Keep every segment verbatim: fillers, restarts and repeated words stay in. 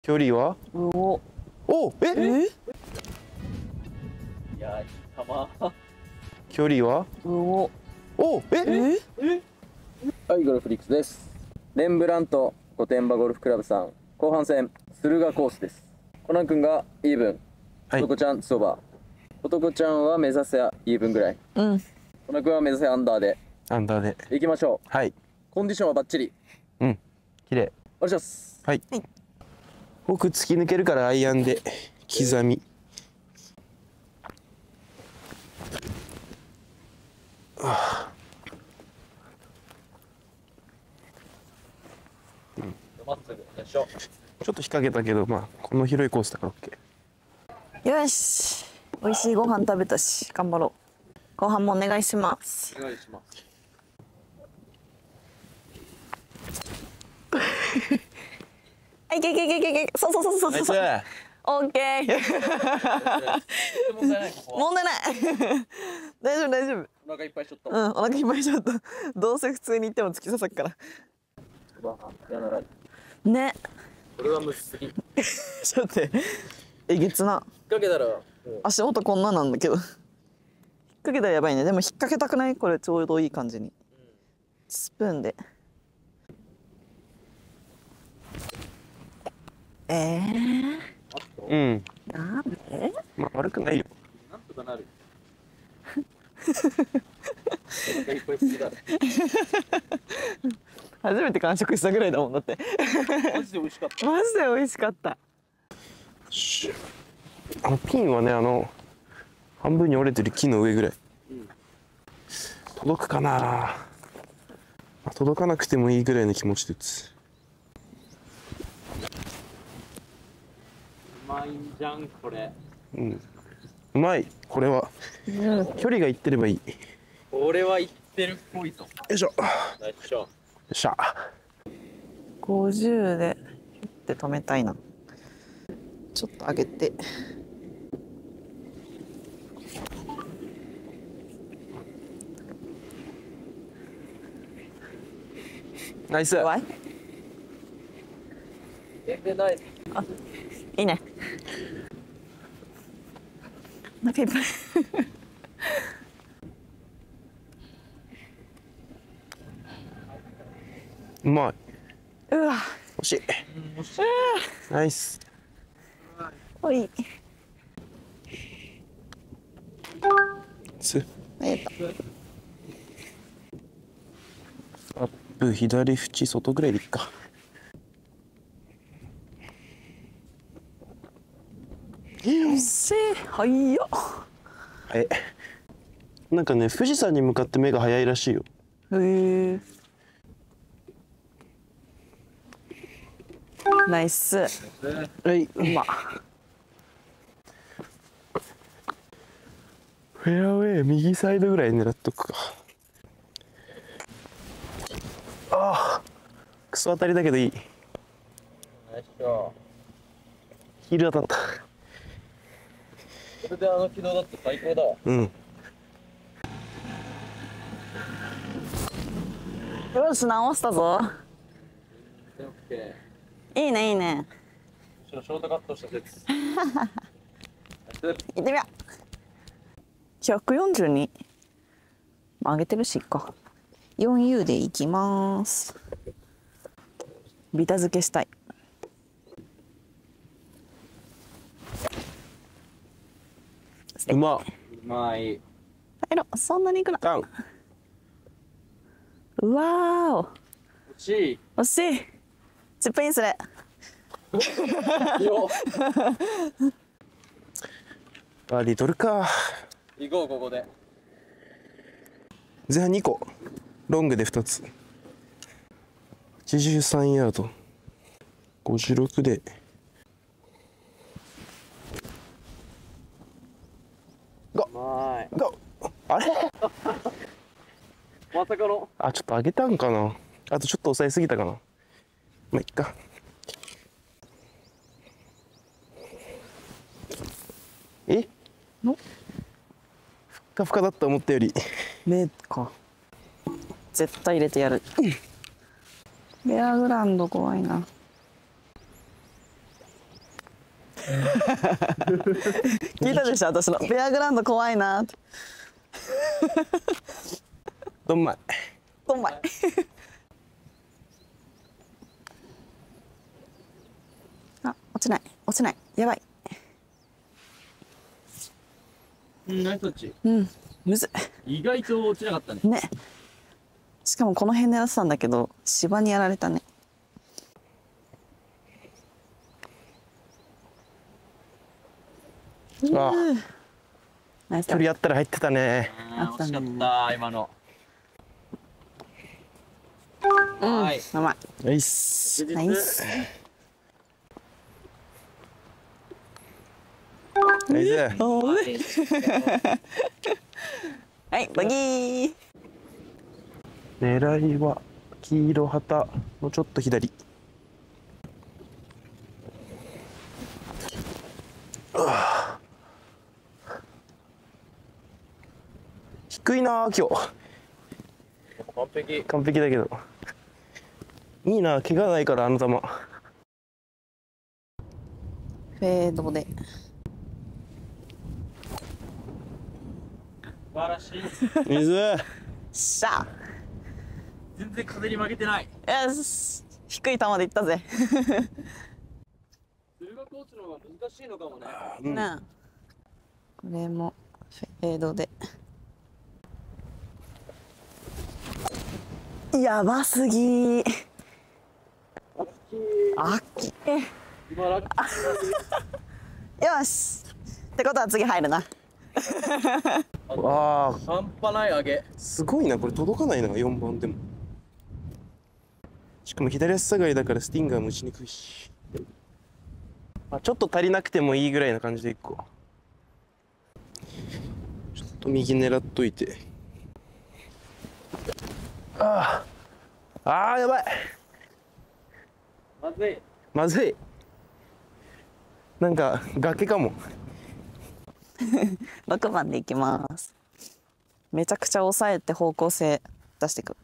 距離はおおええいや、球。 距離はおおええはい、ゴルフリックスです。レンブラント御殿場ゴルフクラブさん後半戦駿河コースです。コナン君がイーブン、 はい男ちゃんツーオーバー。男ちゃんは目指せイーブンぐらい。 うんコナン君は目指せアンダーでアンダーでいきましょう。 はいコンディションはバッチリ。 うん綺麗お願いします。 はい、奥突き抜けるからアイアンで刻み、 まっすぐよいしょ。 ちょっと引っ掛けたけどまあこの広いコースだから OK。 よし美味しいご飯食べたし頑張ろう。後半もお願いします。 お願いします。 はいいけいけいけいけいけそうそうそうそうそうそうオッケー問題ないここは。 問題ない大丈夫大丈夫。 お腹いっぱいしとった。 うんお腹いっぱいしちゃった。どうせ普通に行っても突き刺さっからうわやなら。 ね。 これはむずすぎ。引っちょっと待ってえげつな掛けたらもう足元こんななんだけど引っ掛けたらやばいね。でも引っ掛けたくない？これちょうどいい感じにスプーンでえー、 うんなんで？ まあ悪くないよ。 なんとかなる。お腹いっぱいすぎだろ。 初めて完食したぐらいだもんだってマジで美味しかった。 マジで美味しかった。 あのピンはねあの半分に折れてる木の上ぐらい、 うん、 届くかな、まあ、届かなくてもいいぐらいの気持ちで打つ。 うまいんじゃんこれ。 うんうまいこれは、 うん、 距離がいってればいい。 これは言ってるっぽいぞ。 よいしょよナイスショット。 っしゃごじゅうでヒュッて止めたいな。ちょっと上げてナイス。 わい全然ない。 あいいね。お腹いっぱいうまいうわ惜しいナイス。 おいスえっとアップ左縁外ぐらいでいっか。 よっしゃはいよ。 えなんかね富士山に向かって目が早いらしいよ。 へえナイス。 はい、 うまフェアウェイ右サイドぐらい狙っとくか。ああクソ当たりだけどいい。 ナイスショット。 ヒール当たった。 これであの軌道だって最高だわ。 うんよし直したぞ。 オッケいいねいいね。 ー。ショートカットした説。 行ってみよう。ひゃくよんじゅうに上げてるしいっか。 よんユー でいきます。ビタ付けしたい。 うまっうまい。 入ろそんなにいくな。 ダウン。 うわーお惜しい。 惜しい。チップインする。 よバーディー取るか。 行こうここで。 前半にこロングでふたつはちじゅうさんヤードごじゅうろくでゴうまい。 ーゴーあれまさかの。 あちょっと上げたんかな。あとちょっと抑えすぎたかな。まあいっか。えのふっかふかだった思ったより。 目か絶対入れてやる。ベアグラウンド怖いな。 聞いたでしょ、私のベアグラウンド怖いなって。 どんまい。 どんまい。あ、落ちない、落ちない、やばい。 うん、ナイスタッチ。 うん、むずい。意外と落ちなかったね。 ね。しかもこの辺狙ってたんだけど、芝にやられたね。 あナイス距離あったら入ってたね。 あー惜しかった今の。 うん、 はい。 うまい。 ナイス。 ナイス。 ナイス。 おーはい、バギー。 狙いは黄色旗のちょっと左。低いな今日。 完璧。 完璧だけどいいな、怪我ないからあの球。 フェードで。 素晴らしい。 水。 しゃ全然風に負けてない。 あ。よし。低い球でいったぜ。 駿河コースの方が難しいのかもね。 うんなあ。これもフェードで。やばすぎ。あっき。 今ラッキよし。ってことは次入るな。 わあ、 半端ない上げ。 すごいな、これ届かないな、よんばんでも。しかも左足下がりだからスティンガーも打ちにくいし。あ、ちょっと足りなくてもいいぐらいな感じでいこう。ちょっと右狙っといて。ああ、ああ、やばい。 まずい。 まずい。なんか崖かも。 ろくばんでいきます。めちゃくちゃ抑えて方向性出していく。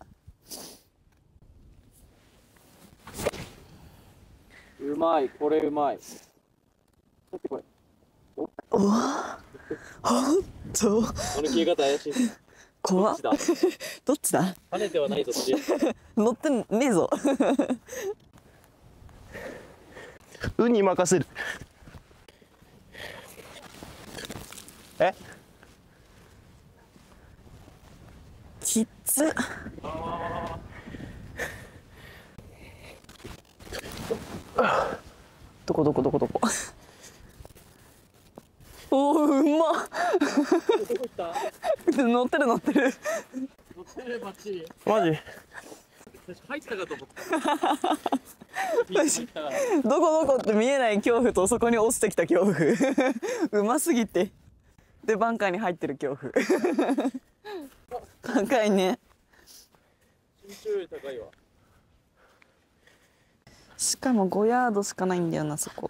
うまい、これうまい。取ってこい。 おお。ほんと。 この消え方怪しい。 怖っ。 どっちだ。 どっちだ。 跳ねてはないぞ。 乗ってねえぞ。 運に任せる。え？ きっつ。どこどこどこどこ。おお、うまっ。乗ってる乗ってる。 乗ってるバッチリ。 マジ？ 入ったかと思った。 どこどこって見えない恐怖とそこに落ちてきた恐怖。うますぎて。でバンカーに入ってる恐怖。高いね。 身長より高いわ。 しかもごヤードしかないんだよな、そこ。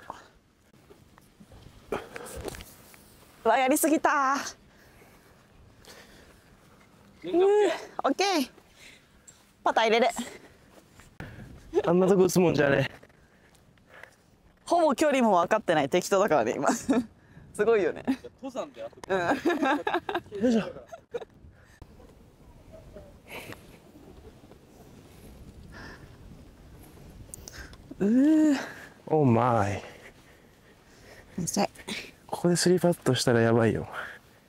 うわ、やりすぎたー。うー、オッケー。パター入れる。 あんなとこ打つもんじゃねえ。 ほぼ距離も分かってない、適当だからね今。すごいよね。 登山であと。 うん。 よいしょ。 うー。 オーマイ。ここでスリーパットしたらやばいよ。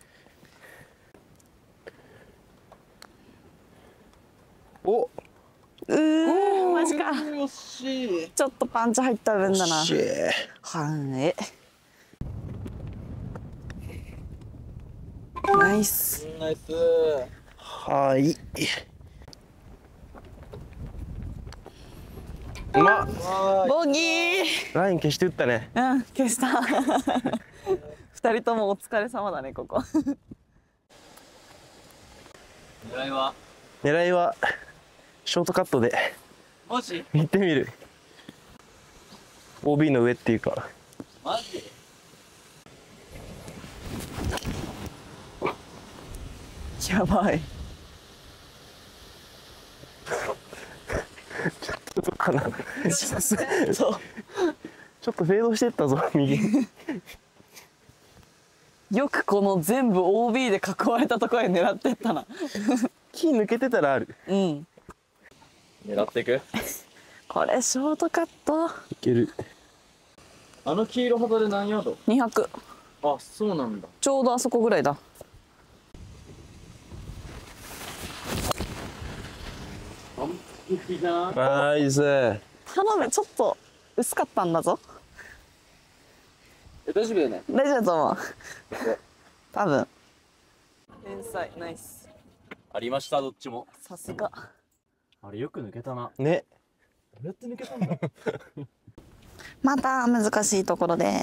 お。 うー、マジか。 惜しい。 ちょっとパンチ入った分だな。 しえ。 半え。ナイス。 ナイス。 はい。うまっ。 ボギー。 ライン消して打ったね。 うん、消した。二人ともお疲れ様だね、ここ。 狙いは。 狙いはショートカットでマジ？ 行ってみる。オービー の上っていうか。 マジ？ やばい。 ちょっとかな。 そう。 ちょっちょっとフェードしてったぞ右。 よくこの全部 オービー で囲われたところへ狙ってったな。 木抜けてたらある。 うん。 狙っていく。 これショートカット。 いける。 あの黄色肌で何ヤード？ にひゃく。 あ、そうなんだ。 ちょうどあそこぐらいだ。 完璧じゃん。 ナイス。 頼む、ちょっと薄かったんだぞ。 え、大丈夫だよね。 大丈夫だと思う。多分。天才、ナイス。 ありました、どっちも。 さすが。 あれよく抜けたな。 ね。 どうやって抜けたんだ。 また難しいところで。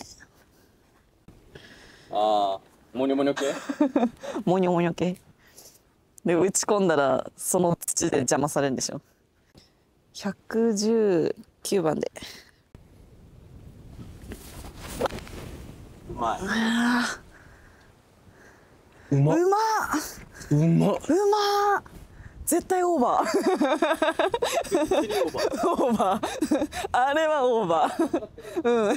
ああ、モニョモニョ系。 モニョモニョ系。で打ち込んだらその土で邪魔されるんでしょ。ひゃくじゅうきゅうばんで。 うまい。 うまっ。 うまっ。 うまっ。 うまっ。絶対オーバー。オーバー。あれはオーバー。うん。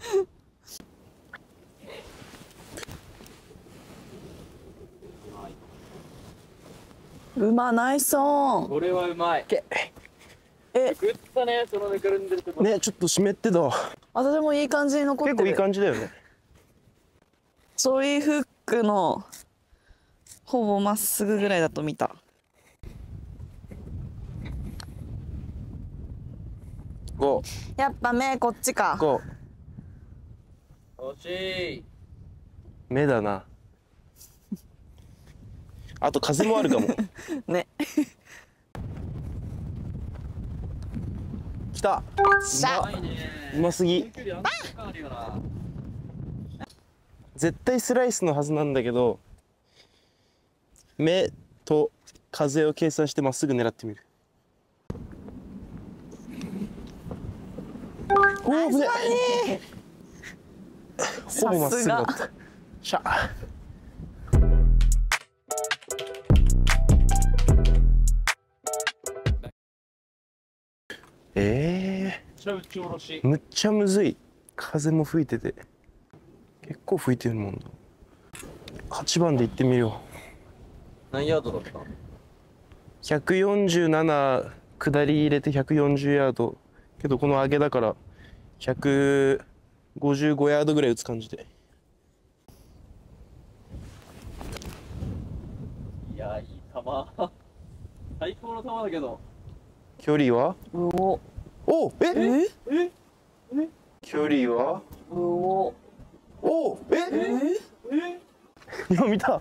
うま、ナイスオン。 これはうまい。 え、 食ったね、そのぬかるんでるとこ。 ね、ちょっと湿ってたわ。 私もいい感じに残ってる。 結構いい感じだよね。 ソリフックのほぼまっすぐぐらいだと見た。 ゴやっぱ目こっちー。 か。 ゴー。 惜しい。 目だな。あと風もあるかも。 ね。 来た。 しゃ。 うますぎ。絶対スライスのはずなんだけど、目と風を計算してまっすぐ狙ってみる。おお、危ねえ。ほぼまっすぐだった。しゃ。ええー、打ち下ろし。 むっちゃむずい。風も吹いてて結構吹いてるもんだ。はちばんで行ってみよう。何ヤードだった？ ひゃくよんじゅうなな下り入れてひゃくよんじゅうヤードけどこの上げだからひゃくごじゅうごヤードぐらい打つ感じで。 いや、いい球。最高の球だけど。 距離はうお。 おええ？ え？え？ 距離はうお。 おええ？ 今見た。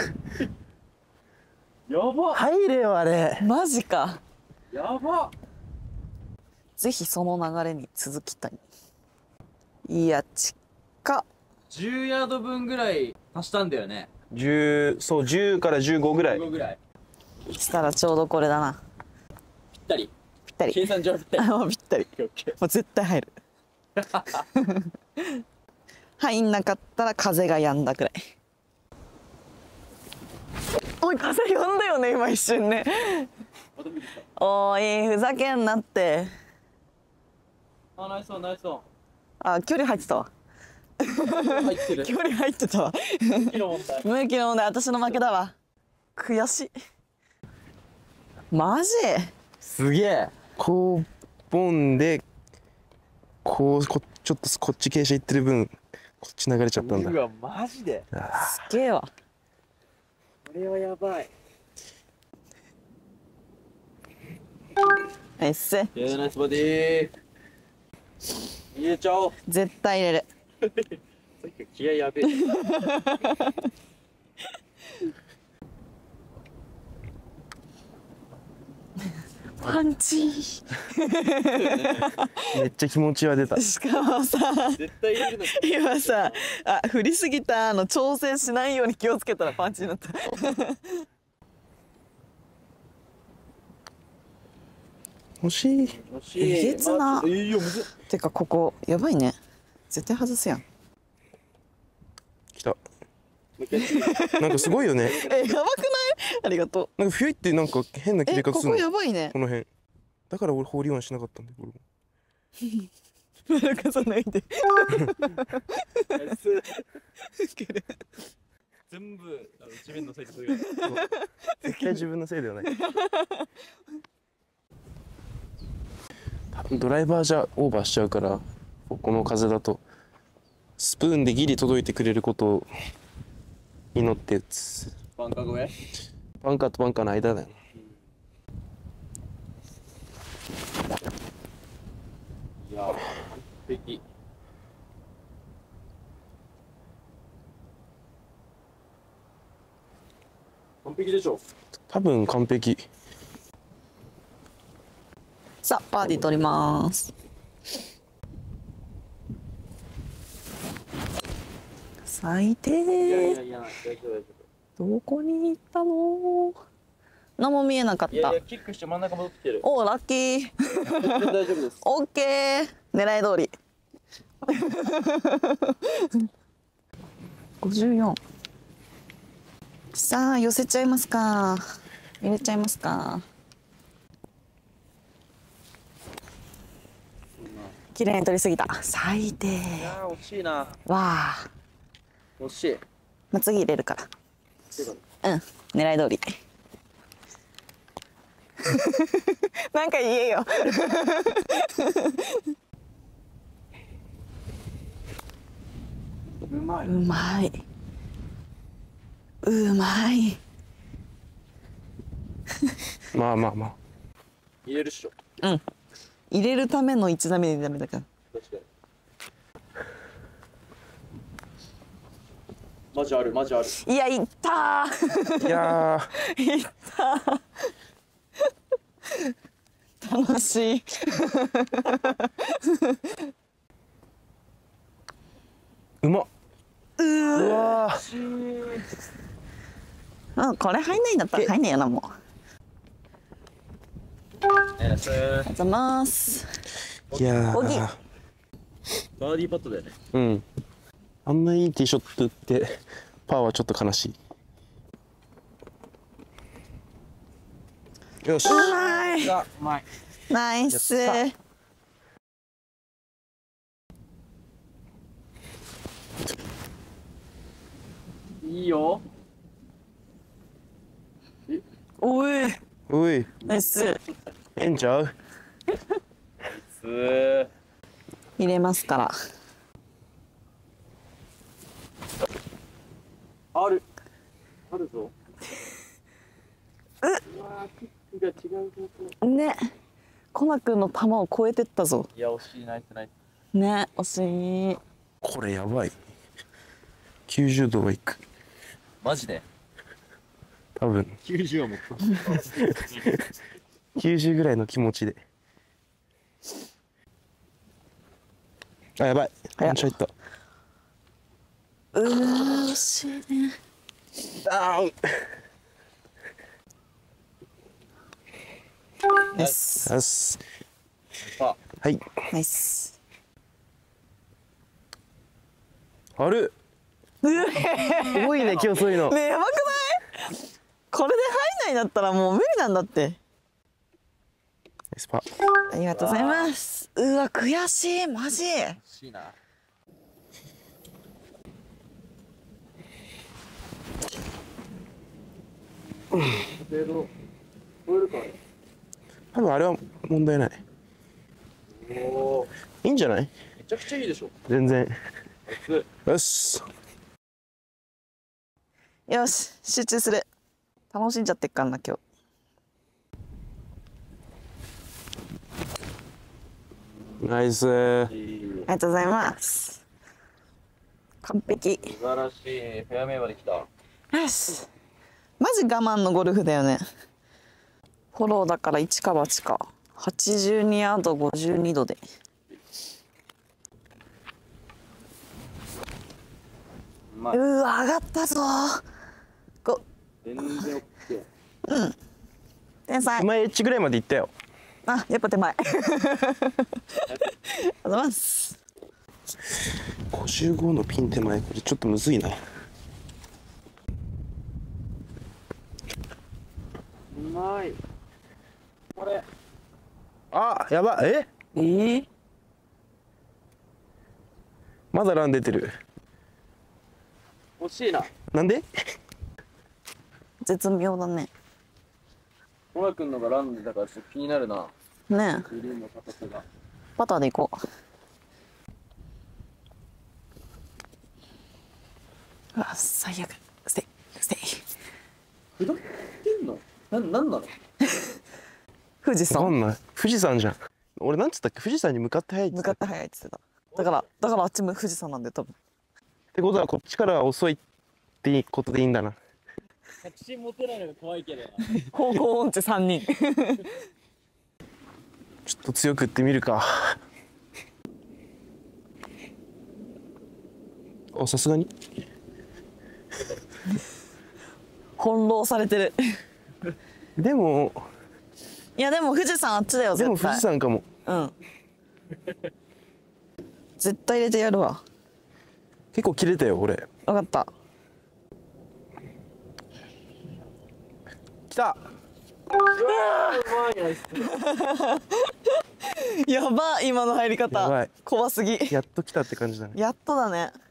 やば。 入れよあれ。 マジか。 やば。 ぜひその流れに続きたい。いや、ちっか。 じゅうヤード分ぐらい足したんだよね。 じゅうそうじゅうからじゅうごぐらい。 じゅうごぐらい。 したらちょうどこれだな。 ぴったり。 ぴったり。 計算上ぴったり。 あ、もうぴったり。 オッケー。 もう絶対入る。入んなかったら風が止んだくらい。おい、風止んだよね今一瞬ね。おい、ふざけんなって。 あ、ナイスオン、ナイスオン。 あ、距離入ってたわ。 入ってる。 距離入ってたわ。 向きの問題。 向きの問題、私の負けだわ。悔しい。マジ？ すげえ。 こうボンでこうこちょっとこっち傾斜いってる分こっち流れちゃったんだ。 うわ、マジで。 すげえわ。 これはやばい。 ナイス。 いや、ナイスバディー。入れちゃおう。 絶対入れる。 さっきから気合やべえ。 パンチ。 めっちゃ気持ちは出た。 しかもさ、 絶対入れるの。 今さ、あ、振りすぎたの調整しないように気をつけたらパンチになった。 惜しい。 惜しい。 えげつな。 えいよ、むずっ。 てかここやばいね。絶対外すやん。 来た。なんかすごいよね。 え、やばくない？ありがとなんか冬ってなんか変なう。え、 切れ方するの。 ここやばいねこ。の辺。だから俺ホーリーワンしなかったんだよ。これもちょっ丸かさないで。 全部地面のせいでそれが絶対自分のせいではない。多分ドライバーじゃオーバーしちゃうから、この風だとスプーンでギリ届いてくれることを祈って打つ。 バンカー越え。 バンカーとバンカーの間だよね。 いや、完璧。完璧でしょ。 多分完璧。 さあバーディー取ります。最低。 いやいやいや、大丈夫大丈どこに行ったの？何も見えなかっ夫。いやたいや、。キックして真ん中戻ってきてる。 おーラッキー。 全然大丈夫です。 オッケー。狙い通り。ごじゅうよん。さあ寄せちゃいますか。入れちゃいますか。綺麗に取りすぎた。最低。 いやー、惜しいな。 わあ。 惜しい。 まあ、次入れるから。うん、狙い通り。なんか言えよ。 うまい。 うまい。うまい。 まあまあまあ。 入れるっしょ。 うん。入れるための一打目でダメだから。 確かに。マジある、マジある。 いや、いったー。 いやいったー。楽しい。 うまっ。うわあ、これ入んないんだったら入んないよな、もう。ありがとうございます。 ーいやボギーーバーディーパットだよね。 うんあんないいティーショット打ってパーはちょっと悲しい。よしうまい。 がうまい。 ナイス。 やっいいよ。 おい。 おいナイス。 ええんちゃう。 すー。 入れますから。 ある。あるぞ。うわー、キックが違う方向。 ね。コナ君の球を超えてったぞ。 いや、惜しい、ナイスナイス。 ね、惜しい。 これやばい。きゅうじゅうどはいく。 マジで多分きゅうじゅうはもっと。 きゅうじゅうぐらいの気持ちで。あ、やばい。 早っワンチャンいった。 うー、惜しいね。 ダウン。 ナイス。 よし。 さはい。 ナイス。 ある。多いね、今日そういうの。 ねえ、やばくない？これで入んないんだったらもう無理なんだって。 ナイスパー。 ありがとうございます。うわ、悔しい、マジ。 惜しいな。程度超えるかね。 多分あれは問題ない。 おお、 いいんじゃない？ めちゃくちゃいいでしょ。 全然。 ナイス。 よし。 よし、集中する。楽しんじゃってっからな、今日。 ナイス。 ありがとうございます。完璧。 素晴らしい。フェアウェイまで来た。 よし。マジ我慢のゴルフだよね。フォローだから一か八か。はちじゅうにヤードごじゅうにどで。 うまい。 うわ、上がったぞ。ご、 全然オッケー。 天才。 前エッジぐらいまで行ったよ。 あ、やっぱ手前。ありがとうございます。 ごじゅうごのピン手前、これちょっとむずいな。 うまい。これ。 あ、やば。え？ えー、 まだラン出てる。 惜しいな。 なんで？ 絶妙だね。 コナ君のがランでだからちょっと気になるな。 ねえ、 グリーンの形が。 パターで行こう。あ、最悪。ステイステイ。 下ってんの？な、なんなの？ 富士山わかんない。富士山じゃん。俺なんつったっけ？富士山に向かって速いって言っ向かって速いって言ってた。だからだからあっちも富士山なんだよ多分。 ってことはこっちからは遅いっていいことでいいんだな。 確信持てないのが可愛いけどな。 方向音痴さんにん。 ちょっと強く打ってみるか。あ、さすがに翻弄されてる。 でもいやでも富士山あっちだよ絶対。 でも富士山かも。 うん絶対入れてやるわ。 結構切れたよ俺。 分かった。 来た。 やば今の入りやば方い怖すぎ。 やっと来たって感じだね。 やっとだね。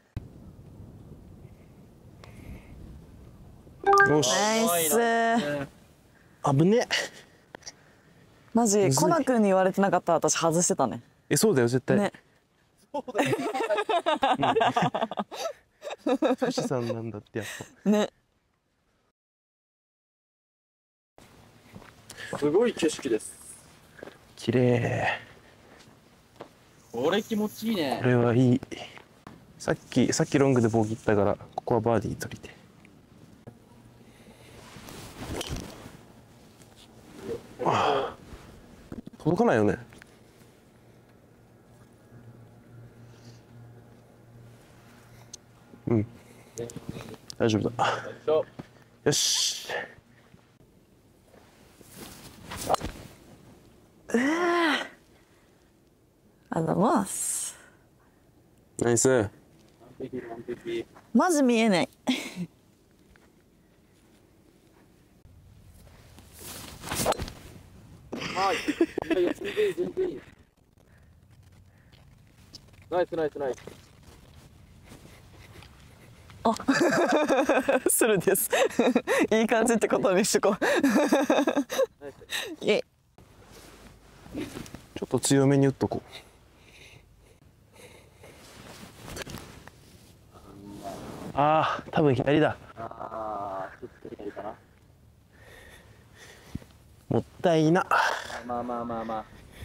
よし。 ナイス。 危ね。 マジむずいコナ君に言われてなかったら私外してたね。 え、そうだよ絶対。 ね。 富士山なんだってやっぱ。 ね。 すごい景色です。 綺麗。 これ気持ちいいねこ。れはいい。さっきさっきロングでボギったからここはバーディー取りて。ああ届かないよね。うん大丈夫だ。よし。 ありがとうございます。 ナイス。 完璧完璧。 マジ見えない。 はい。いや、全然いい、全然いい。ナイスナイスナイス。 するです。いい感じってことにしとこう。イエイ。 ちょっと強めに打っとこう。ああ多分左だ。 ああ、ちょっと左かな。 もったいな。 まあまあまあまあ。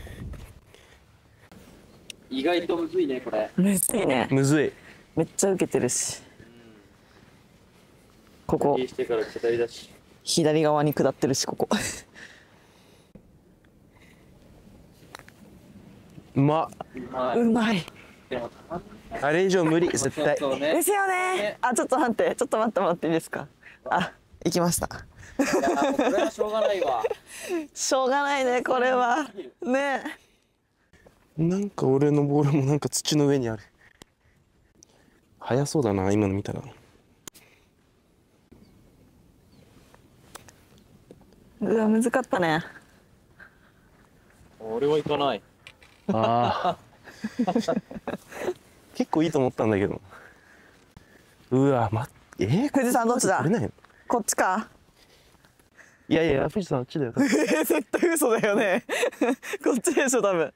意外とむずいね、これ。 むずいね。 むずい。 めっちゃ受けてるし。ここいいしてから左だし。 左側に下ってるしここ。 うまっ。 まうまい。 でも、 あれ以上無理絶対。 そうね。 ですよね。あちょっと待ってちょっと待ってもらっていいですか。あ行きました。 いや、もうこれはしょうがないわ。 しょうがないねこれはね。 なんか俺のボールもなんか土の上にある。速そうだな今の見たら。 うわ難かったね。 俺は行かない。 ああ結構いいと思ったんだけど。うわまえー、 富士山どっちだ取れないの？ こっちか。 いやいや富士山あっちだよ。 絶対嘘だよね。こっちでしょ多分。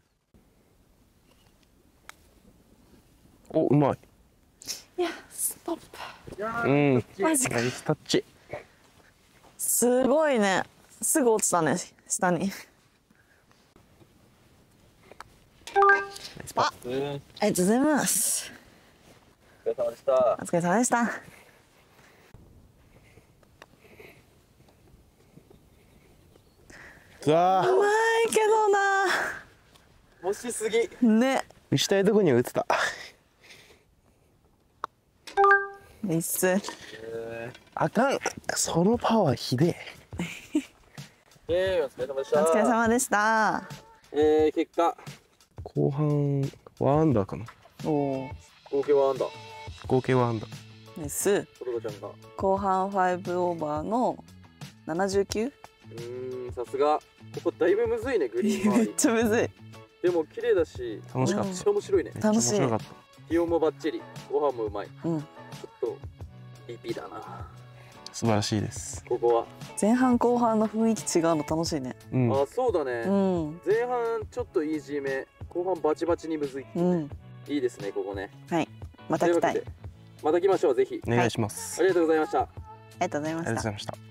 おうまい。 いやストップ。 うんマジか。 ナイスタッチ。 すごいね。すぐ落ちたね下に。あうん。お疲ありがとうございます。 れ様でした。 お疲れ様でした。 うわうまいけどな。 もしすぎ。 ね。 打ちたいとこには打ってた。 いいっす。 あかんそのパワーひでえ。 えー、お疲れ様でした。 お疲れ様でした。 えー、結果、 後半ワンアンダーかな。 おお。 合計はアンダー。 合計ワンアンダー。 ナイス。 トロトちゃんが。 後半ファイブオーバーのななじゅうきゅう。 うーん、さすが。ここだいぶむずいね、グリーン周めっり。 ちゃむずい。 でも綺麗だし、 楽しかった。 めっちゃ面白いね。 楽しいめっちゃ面白かっ気温もバッチリ、ご飯もうまい。 うんちょっとリピだな。 素晴らしいです。 ここは。 前半後半の雰囲気違うの楽しいね。 うん。 あ、そうだね。 うん前半ちょっとイージーめ、後半バチバチにむずい。 うんいいですね、ここね。 はい、また来たい。 というわけでまた来ましょう、ぜひ。 お願いします。 ありがとうございました。 ありがとうございまありがとうしたございました。